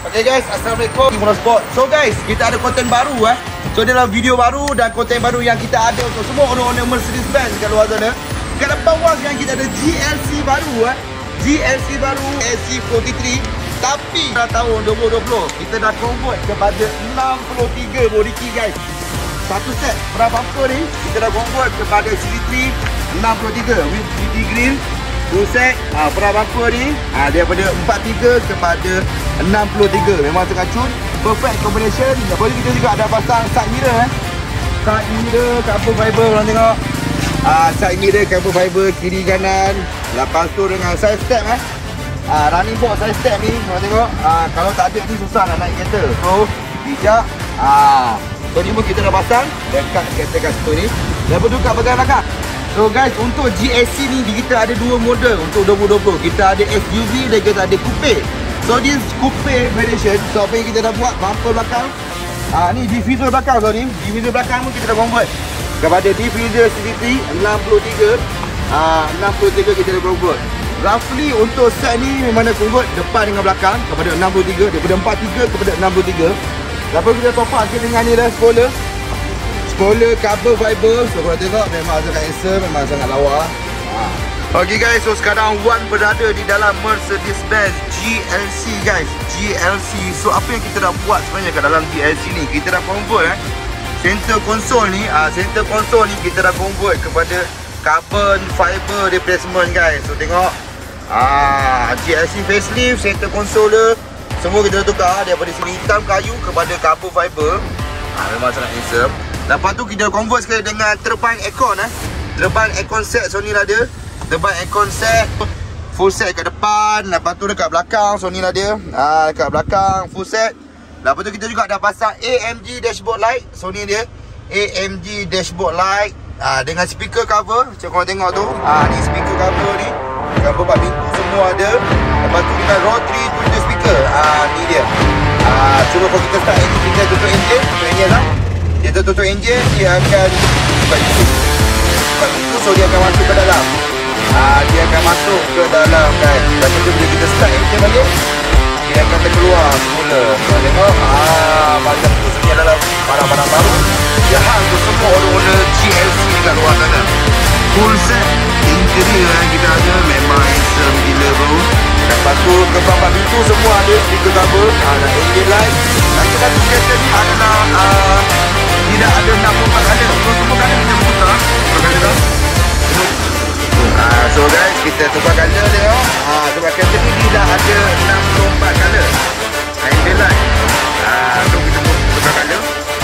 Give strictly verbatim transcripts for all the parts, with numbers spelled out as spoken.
Okay guys, Assalamualaikum Motorsport. So guys, kita ada konten baru eh. So dia adalah video baru dan konten baru yang kita ada untuk semua owner-owner Mercedes-Benz kat luar sana. Kat depan wall sekarang kita ada G L C baru eh. G L C baru S C empat puluh tiga. Tapi dah tahun dua ribu dua puluh kita dah convert kepada enam puluh tiga body kit guys. Satu set pra bumper ni kita dah convert kepada C D tiga enam puluh tiga with C D grill. Full set ha, pra bumper ni ha, daripada empat puluh tiga kepada enam puluh tiga. Memang terkacun. Perfect combination. Lepas tu kita juga ada pasang side mirror eh. Side mirror carbon fiber, korang tengok. Ah, side mirror carbon fiber kiri kanan. Lepas tu dengan side step eh. Ah, running board side step ni korang tengok. Ah, kalau tak ada ni susah nak naik kereta. So bijak. Ah, so ni pun kita dah pasang dekat kereta kat situ ni. Lepas tu kat bahagian belakang. So guys, untuk G L C ni kita ada dua model untuk dua ribu dua puluh. Kita ada S U V dan kita ada coupe. So this coupe variation, so apa yang kita dah buat bumper belakang. Ah ni diffuser belakang, sorry. Diffuser belakang pun kita dah convert kepada diffuser C D tiga enam puluh tiga. Ah enam puluh tiga kita dah convert. Roughly untuk set ni memang dah convert depan dengan belakang kepada enam puluh tiga, daripada empat puluh tiga kepada enam puluh tiga. Lepas kita top up dengan ni dah spoiler. Spoiler carbon fiber. So korang tengok memang sangat handsome, memang sangat lawa. Ha. Okay guys, so sekarang Wan berada di dalam Mercedes-Benz G L C guys. G L C. So apa yang kita dah buat sebenarnya kat dalam G L C ni, kita dah convert eh. Center console ni, ah center console ni kita dah convert kepada carbon fiber replacement guys. So tengok ah G L C facelift, center console dia semua kita dah tukar daripada sini hitam kayu kepada carbon fiber. Ah memang sangat handsome. Lepas tu kita convert sekali dengan turbine aircon eh. Turbine aircon set Sony lah dia. Turbine aircon set full set kat depan. Lepas tu dekat belakang Sony lah dia. Ah dekat belakang full set. Lepas tu kita juga dah pasang A M G dashboard light Sony dia. A M G dashboard light ah dengan speaker cover. Macam korang tengok tu. Ah ni speaker cover ni. Cover empat pintu semua ada. Lepas tu dengan rotary tujuh speaker. Ah ni dia. Ah cuba kalau kita start engine, kita tutup engine, tutup engine lah. Kita tutup enjin, dia akan buka pintu. Buka pintu, so dia akan masuk ke dalam. Ah, dia akan masuk ke dalam guys. Lepas tu bila kita start enjin balik, dia akan terkeluar semula. Korang tengok, ah, macam tu sedia dalam barang-barang baru. Dia hal untuk semua owner G L C dekat luar sana. Full set interior yang kita ada memang handsome gila bro. Lepas tu kebang-bang pintu semua ada speaker cover, ada engine light. Satu-satu kereta ni adalah uh, tidak ada enam puluh empat color. So semua color kita putar. Tukar color dah. uh, So guys, kita tukar color tengok. uh, Tukar kereta ni tidak ada enam puluh empat color. Engine light. uh, So kita tukar color.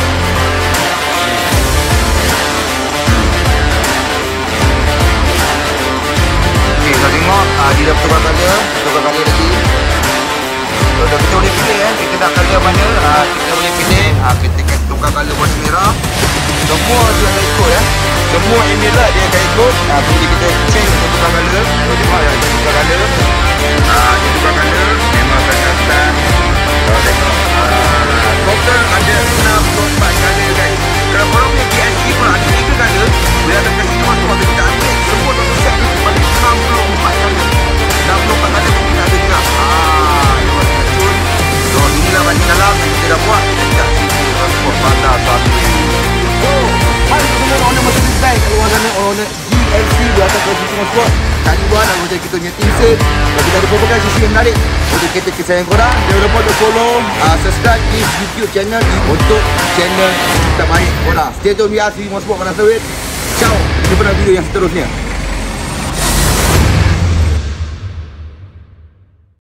Okay, so tengok uh, dia dah tukar color. Tukar color lagi. So dah kita boleh pilih eh, kita nak color mana. uh, Kita boleh pilih. uh, Kita akan tukar color warna merah. Semua dia akan ikut eh. Semua ini lah dia akan ikut. uh, Boleh kita change untuk tukar color. So tengok ya, dia tukar color. uh, Dia tukar color. Memang sangat start. Kalau tengok uh, total ada enam puluh empat color guys. Kalau korang punya G L C pun ada tiga color, boleh ada kat sini masuk. Waktu kita ambil semua total set tu pada enam puluh empat color. enam puluh empat color kita ada juga. Ah, dia masih kacun. So inilah bahagian dalam yang kita dah buat dekat sini transport bandar satu. So hai semua owner Mercedes-Benz kat luar sana, owner G L C di atas Mercedes Transport. Kali buat nak macam kita punya team set. Kalau kita ada berbagai sisi yang menarik untuk kereta kesayangan korang, jangan lupa untuk follow, uh, subscribe di YouTube channel ni untuk channel terbaik korang. Stay tune with us di Motorsport Bandar Sawit. Ciao, jumpa dalam video yang seterusnya.